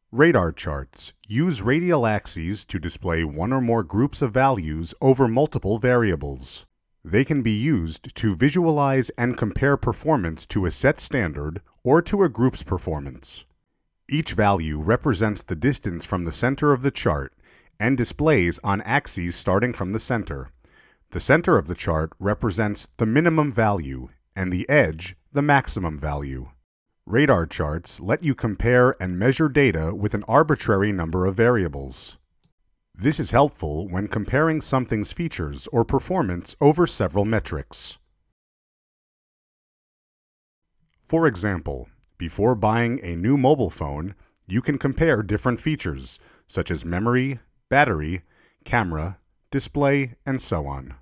Radar charts use radial axes to display one or more groups of values over multiple variables. They can be used to visualize and compare performance to a set standard or to a group's performance. Each value represents the distance from the center of the chart and displays on axes starting from the center. The center of the chart represents the minimum value and the edge the maximum value. Radar charts let you compare and measure data with an arbitrary number of variables. This is helpful when comparing something's features or performance over several metrics. For example, before buying a new mobile phone, you can compare different features, such as memory, battery, camera, display, and so on.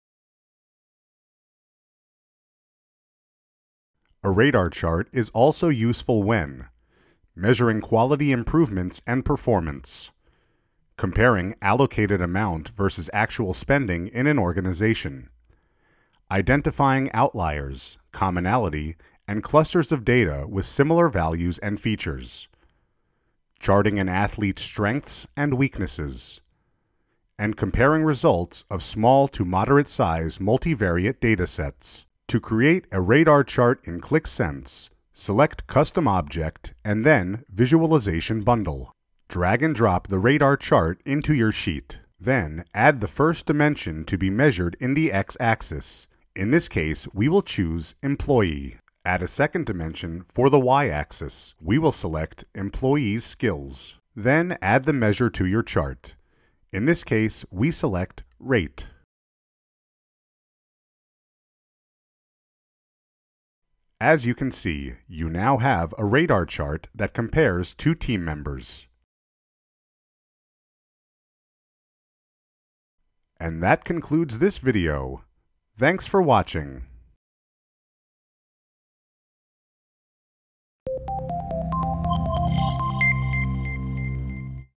A radar chart is also useful when measuring quality improvements and performance, comparing allocated amount versus actual spending in an organization, identifying outliers, commonality, and clusters of data with similar values and features, charting an athlete's strengths and weaknesses, and comparing results of small to moderate-size multivariate datasets. To create a radar chart in Qlik Sense, select Custom Object and then Visualization Bundle. Drag and drop the radar chart into your sheet. Then add the first dimension to be measured in the x-axis. In this case, we will choose Employee. Add a second dimension for the y-axis. We will select Employee's Skills. Then add the measure to your chart. In this case, we select Rate. As you can see, you now have a radar chart that compares two team members. And that concludes this video. Thanks for watching.